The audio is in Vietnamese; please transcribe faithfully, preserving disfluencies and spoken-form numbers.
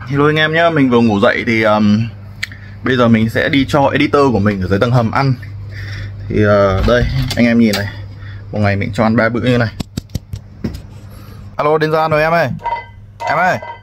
Hello anh em nhé, mình vừa ngủ dậy thì um, bây giờ mình sẽ đi cho editor của mình ở dưới tầng hầm ăn. Thì uh, đây, anh em nhìn này, một ngày mình cho ăn ba bữa như này. Alo, đến giờ ăn rồi em ơi. Em ơi.